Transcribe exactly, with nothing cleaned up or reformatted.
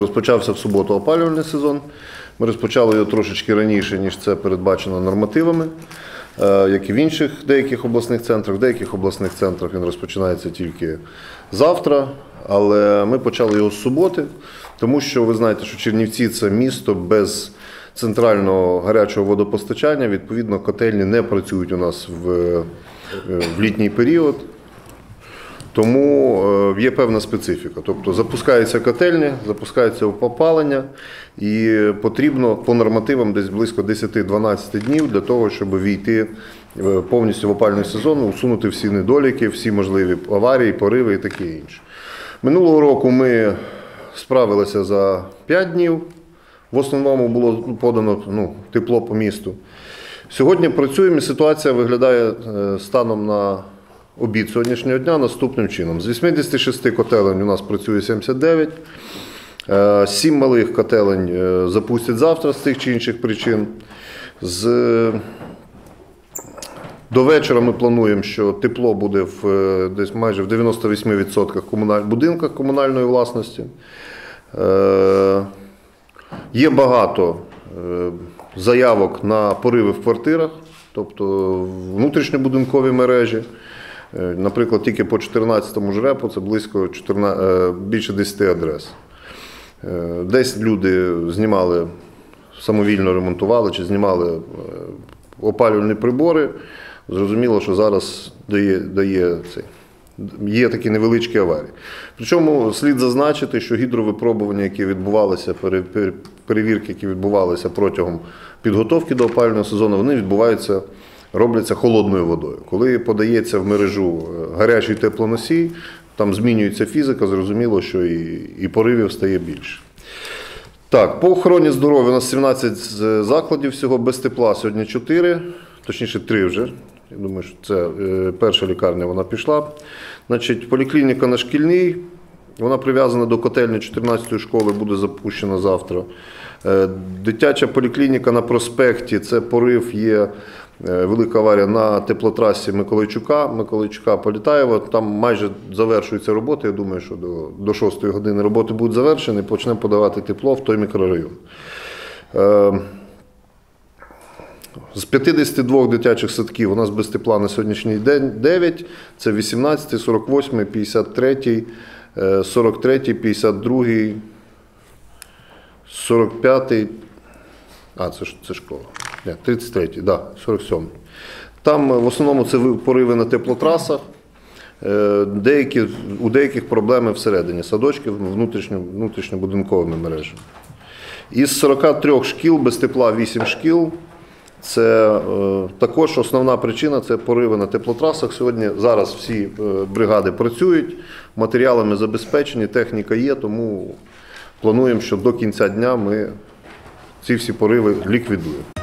Розпочався в суботу опалювальний сезон. Ми розпочали його трошечки раніше, ніж це передбачено нормативами, як і в інших деяких обласних центрах. В деяких обласних центрах він розпочинається тільки завтра, але ми почали його з суботи, тому що ви знаєте, що Чернівці – це місто без центрального гарячого водопостачання, відповідно, котельні не працюють у нас в, в літній період. Тому є певна специфіка. Тобто запускається котельня, запускається опалення і потрібно по нормативам десь близько десять-дванадцять днів для того, щоб війти повністю в опалювальний сезон, усунути всі недоліки, всі можливі аварії, пориви і таке інше. Минулого року ми справилися за п'ять днів. В основному було подано ну, тепло по місту. Сьогодні працюємо і ситуація виглядає станом на обід сьогоднішнього дня наступним чином. З вісімдесят шість котелень у нас працює сімдесят дев'ять. Сім малих котелень запустять завтра з тих чи інших причин. З... До вечора ми плануємо, що тепло буде в, десь майже в дев'яноста восьми відсотках комуналь... будинках комунальної власності. Є багато заявок на пориви в квартирах, тобто внутрішньобудинкові мережі. Наприклад, тільки по чотирнадцятому жрепу це близько чотирнадцяти, більше десяти адрес. Десь люди знімали, самовільно ремонтували чи знімали опалювальні прибори. Зрозуміло, що зараз дає, дає цей, є такі невеличкі аварії. Причому слід зазначити, що гідровипробування, які відбувалися, перевірки, які відбувалися протягом підготовки до опалювального сезону, вони відбуваються, робляться холодною водою. Коли подається в мережу гарячий теплоносій, там змінюється фізика, зрозуміло, що і, і поривів стає більше. Так, по охороні здоров'я у нас сімнадцять закладів всього, без тепла сьогодні чотири, точніше три вже. Я думаю, що це перша лікарня, вона пішла. Значить, поліклініка на Шкільній, вона прив'язана до котельні чотирнадцятої школи, буде запущена завтра. Дитяча поліклініка на Проспекті, це порив, є велика аварія на теплотрасі Миколайчука, Миколайчука-Політаєва. Там майже завершуються роботи, я думаю, що до, до шостої години роботи будуть завершені, почнемо подавати тепло в той мікрорайон. З п'ятдесяти двох дитячих садків у нас без тепла на сьогоднішній день дев'ять, це вісімнадцятий, сорок восьмий, п'ятдесят третій, сорок третій, п'ятдесят другий, сорок п'ятий, а це, це школа, Ні, тридцять третій, да, сорок сьомий. Там в основному це пориви на теплотрасах, деякі, у деяких проблеми всередині садочків, внутрішньо, внутрішньобудинковими мережами. Із сорока трьох шкіл без тепла вісім шкіл. Це е, також основна причина – це пориви на теплотрасах. Сьогодні, зараз всі е, бригади працюють, матеріалами забезпечені, техніка є, тому плануємо, що до кінця дня ми ці всі пориви ліквідуємо.